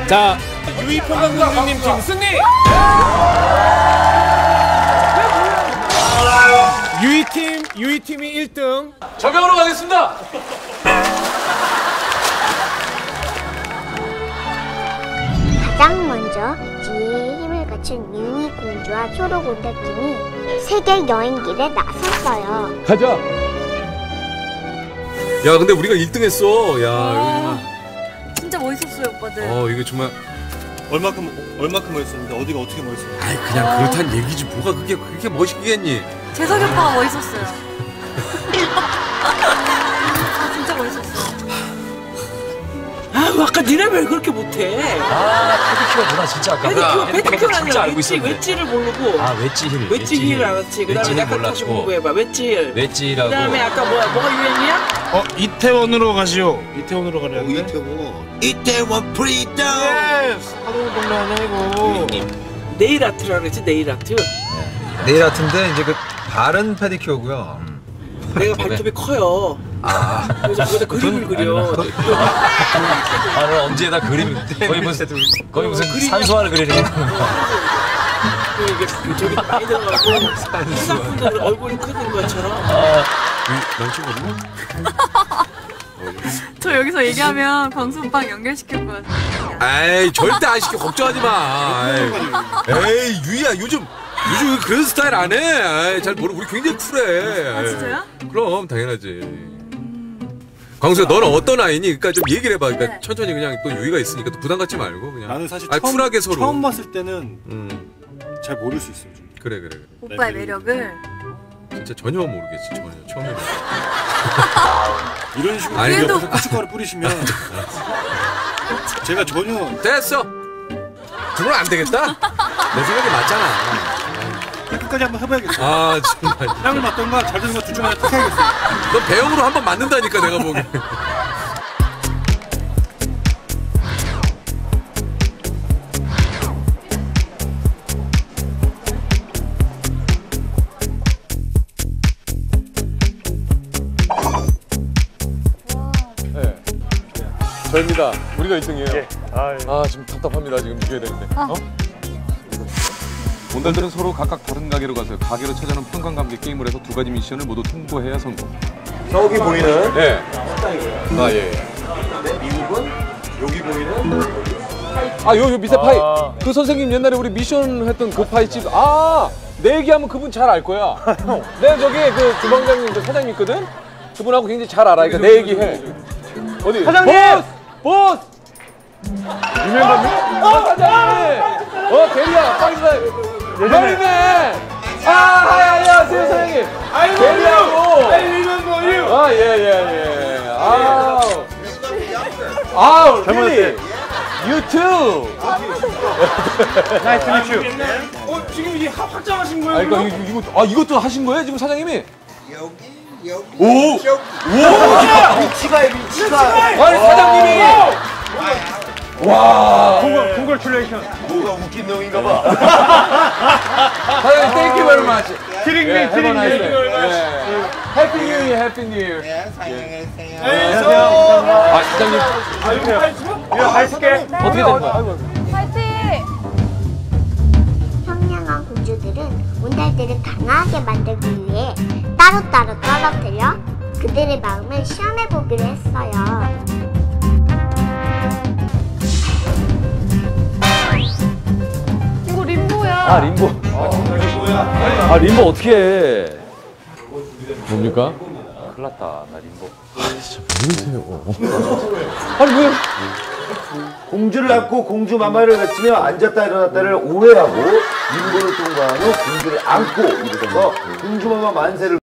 자, 유이평강공주님 팀 승리! 유이팀이 1등. 저격으로 가겠습니다. 가장 먼저 지혜의 힘을 갖춘 유니 공주와 초록온다 팀이 세계 여행길에 나섰어요. 가자. 야, 근데 우리가 1등 했어. 야, 진짜 멋있었어요, 오빠들. 이게 정말. 얼마큼 멋있었는데 어디가 어떻게 멋있었는데? 아이, 그냥 그렇단 얘기지. 뭐가 그렇게 멋있겠니? 재석이 오빠가 멋있었어요. 진짜 멋있었어요. 아까 니네 왜 그렇게 못해? 페디큐어구나 진짜 아까. 페디큐어가 아니라 알고 있었는데. 웨지를 모르고. 웨지 힐 알았지. 그다음에 약간 다시 공부해봐. 웨지 힐. 웨지라고. 그다음에 아까 뭐가 유행이야? 이태원으로 가시오. 이태원으로 가려는데. 이태원 프리덤. 하동 동네 아니고. 네일 아트라 그랬지, 네일 아트. 네일 아트인데 이제 그 발은 페디큐어고요. 내가 발톱이 커요. 그래서 거기다 그림을 그려. 나는 언제다 그림 거의 무슨 산수화를 그리는. 이게 저기 많이 들어가고 산수화 얼굴이 크는 것처럼. 남친거든요? 저 여기서 얘기하면 광수 오빠랑 연결시킬 것 같아요. 에이, 절대 안 시켜. 걱정하지 마. 에이, 유이야, 요즘 그런 스타일 안 해. 에이, 잘 모르고 우리 굉장히 쿨해. 아, 진짜요? 그럼 당연하지. 광수야, 너는 어떤 아이니? 그러니까 좀 얘기를 해봐. 그러니까 천천히 그냥 또 유이가 있으니까 또 부담 갖지 말고 그냥. 나는 사실 쿨하게 서로. 처음 봤을 때는 잘 모를 수 있어요. 좀. 그래. 오빠의 매력을. 진짜 전혀 모르겠지. 전혀 처음에. 이런 식으로 아니, 옆에서 고춧가루 뿌리시면 제가 전혀 됐어. 그건 안 되겠다. 내 생각이 맞잖아. 끝까지 한번 해봐야겠어. 아, 정말. 향을 맡던가 잘 되는 거 둘 중에 하나 딱 해야겠어. 너 배영으로 한번 맞는다니까 내가 보기에. 저입니다. 우리가 1등이에요. 지금 답답합니다. 지금 이겨야 되는데. 원달들은 서로 각각 다른 가게로 가서 가게로 찾아놓은 평강감기 게임을 해서 두 가지 미션을 모두 통과해야 성공. 저기 보이는 네. 예. 미국은 여기 보이는 요 밑에 파이. 그 선생님 옛날에 우리 미션 했던 그 파이집. 내 얘기하면 그분 잘 알 거야. 내가 저기 그 주방장님, 그 사장님 있거든? 그분하고 굉장히 잘 알아. 그러니까 내 얘기해. 어디? 사장님! 보스! 유명합니까? 사장님! 대리야, 파이사. 대리네! 안녕하세요, 사장님. 대리하고. 예. really? You too. Nice to meet you. 지금 이게 확장하신 거예요? 그러니까 이것도 하신 거예요, 지금 사장님이? 여기 위치가 아니, 사장님이! 와. Congratulations. 뭐가 웃긴 놈인가 봐. 사장님, thank you very much. Kidding me. Happy New Year, Happy New Year. 안녕하세요. 사장님. 할게. 어떻게 된 거야? 파이팅! 현명한 공주들은 온달들을 강하게 만들기 위해 따로따로 떨어뜨려 그들의 마음을 시험해보기로 했어요. 이거 림보야. 림보. 림보 어떻게 해? 뭡니까? 큰일 났다 나 림보. 진짜 왜 이러세요? 공주를 낳고 공주 마마를 외치며 앉았다 일어났다를 오해하고 인고를 통과한 후 공주를 안고 일어서서 공주 마마 만세를